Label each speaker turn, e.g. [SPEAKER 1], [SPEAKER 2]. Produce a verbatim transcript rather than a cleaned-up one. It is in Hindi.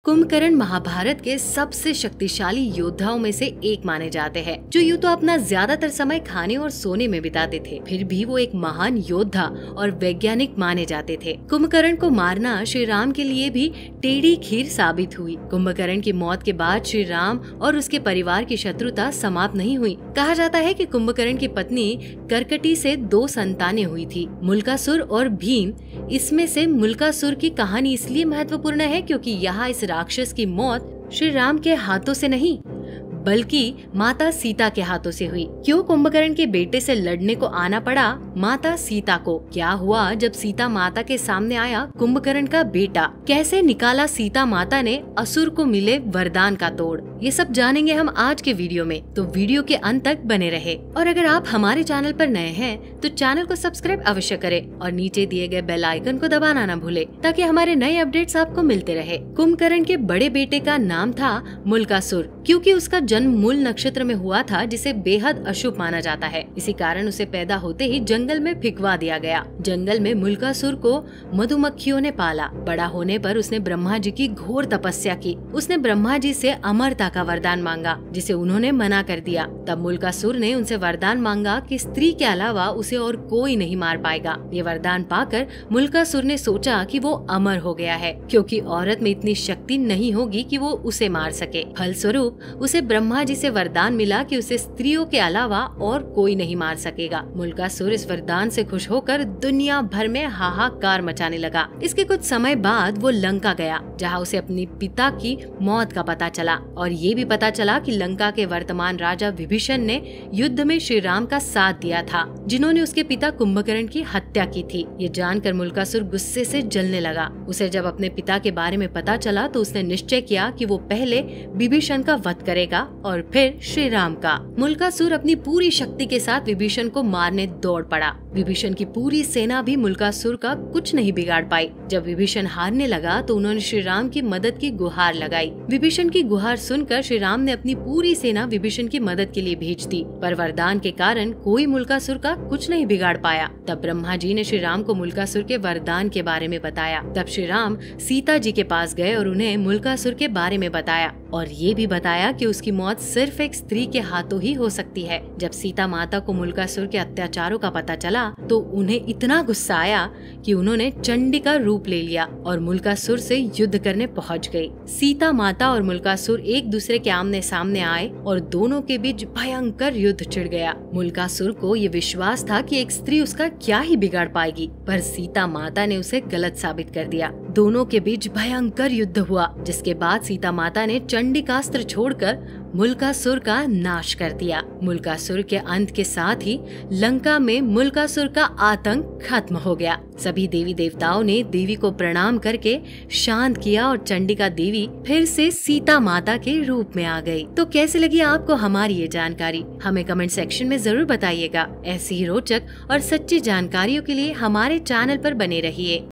[SPEAKER 1] कुंभकर्ण महाभारत के सबसे शक्तिशाली योद्धाओं में से एक माने जाते हैं, जो यूं तो अपना ज्यादातर समय खाने और सोने में बिताते थे, फिर भी वो एक महान योद्धा और वैज्ञानिक माने जाते थे। कुंभकर्ण को मारना श्री राम के लिए भी टेढ़ी खीर साबित हुई। कुंभकर्ण की मौत के बाद श्री राम और उसके परिवार की शत्रुता समाप्त नहीं हुई। कहा जाता है कि कुंभकर्ण की पत्नी करकटी से दो संतानें हुई थी, मुल्कासुर और भीम। इसमें से मुल्कासुर की कहानी इसलिए महत्वपूर्ण है क्योंकि यहाँ इस राक्षस की मौत श्री राम के हाथों से नहीं बल्कि माता सीता के हाथों से हुई। क्यों कुंभकर्ण के बेटे से लड़ने को आना पड़ा माता सीता को? क्या हुआ जब सीता माता के सामने आया कुंभकर्ण का बेटा? कैसे निकाला सीता माता ने असुर को मिले वरदान का तोड़? ये सब जानेंगे हम आज के वीडियो में, तो वीडियो के अंत तक बने रहे। और अगर आप हमारे चैनल पर नए हैं तो चैनल को सब्सक्राइब अवश्य करें और नीचे दिए गए बेल आइकन को दबाना न भूले ताकि हमारे नए अपडेट्स आपको मिलते रहे। कुंभकर्ण के बड़े बेटे का नाम था मुल्कासुर, क्योंकि उसका जन्म मूल नक्षत्र में हुआ था जिसे बेहद अशुभ माना जाता है। इसी कारण उसे पैदा होते ही जंगल में फिकवा दिया गया। जंगल में मुल्कासुर को मधुमक्खियों ने पाला। बड़ा होने पर उसने ब्रह्मा जी की घोर तपस्या की। उसने ब्रह्मा जी से अमरता का वरदान मांगा, जिसे उन्होंने मना कर दिया। तब मुल्कासुर ने उनसे वरदान मांगा कि स्त्री के अलावा उसे और कोई नहीं मार पाएगा। ये वरदान पाकर मुल्कासुर ने सोचा कि वो अमर हो गया है, क्योंकि औरत में इतनी शक्ति नहीं होगी कि वो उसे मार सके। फलस्वरूप उसे ब्रह्मा जी से वरदान मिला कि उसे स्त्रियों के अलावा और कोई नहीं मार सकेगा। मुल्कासुर इस वरदान से खुश होकर दुनिया भर में हाहाकार मचाने लगा। इसके कुछ समय बाद वो लंका गया, जहाँ उसे अपने पिता की मौत का पता चला और ये भी पता चला कि लंका के वर्तमान राजा विभीषण ने युद्ध में श्री राम का साथ दिया था, जिन्होंने उसके पिता कुंभकर्ण की हत्या की थी। ये जानकर मुल्कासुर गुस्से से जलने लगा। उसे जब अपने पिता के बारे में पता चला तो उसने निश्चय किया कि वो पहले विभीषण का वध करेगा और फिर श्री राम का। मुल्कासुर अपनी पूरी शक्ति के साथ विभीषण को मारने दौड़ पड़ा। विभीषण की पूरी सेना भी मुल्कासुर का कुछ नहीं बिगाड़ पाई। जब विभीषण हारने लगा तो उन्होंने श्री राम की मदद की गुहार लगाई। विभीषण की गुहार सुनकर श्री राम ने अपनी पूरी सेना विभीषण की मदद के लिए भेज दी, पर वरदान के कारण कोई मुल्कासुर का कुछ नहीं बिगाड़ पाया। तब ब्रह्मा जी ने श्री राम को मुल्कासुर के वरदान के बारे में बताया। तब श्री राम सीता जी के पास गए और उन्हें मुल्कासुर के बारे में बताया और ये भी बताया कि उसकी मौत सिर्फ एक स्त्री के हाथों ही हो सकती है। जब सीता माता को मुल्कासुर के अत्याचारों का पता चला तो उन्हें इतना गुस्सा आया कि उन्होंने चंडी का रूप ले लिया और मुल्कासुर से युद्ध करने पहुंच गई। सीता माता और मुल्कासुर एक दूसरे के आमने सामने आए और दोनों के बीच भयंकर युद्ध छिड़ गया। मुल्कासुर को ये विश्वास था कि एक स्त्री उसका क्या ही बिगाड़ पाएगी, पर सीता माता ने उसे गलत साबित कर दिया। दोनों के बीच भयंकर युद्ध हुआ, जिसके बाद सीता माता ने चंडिकास्त्र छोड़कर मुल्कासुर का नाश कर दिया। मुल्कासुर के अंत के साथ ही लंका में मुल्कासुर का आतंक खत्म हो गया। सभी देवी देवताओं ने देवी को प्रणाम करके शांत किया और चंडिका देवी फिर से सीता माता के रूप में आ गई। तो कैसे लगी आपको हमारी ये जानकारी? हमें कमेंट सेक्शन में जरूर बताइएगा। ऐसी ही रोचक और सच्ची जानकारियों के लिए हमारे चैनल पर बने रहिए।